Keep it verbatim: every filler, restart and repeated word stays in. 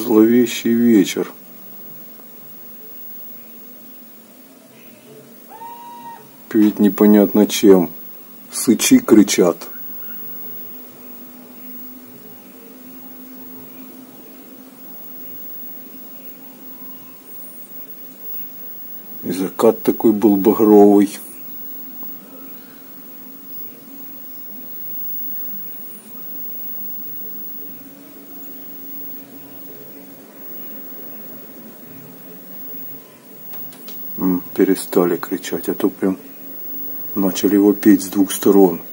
Зловещий вечер. Петь непонятно чем. Сычи кричат. И закат такой был багровый. М, перестали кричать, а то прям начали его петь с двух сторон.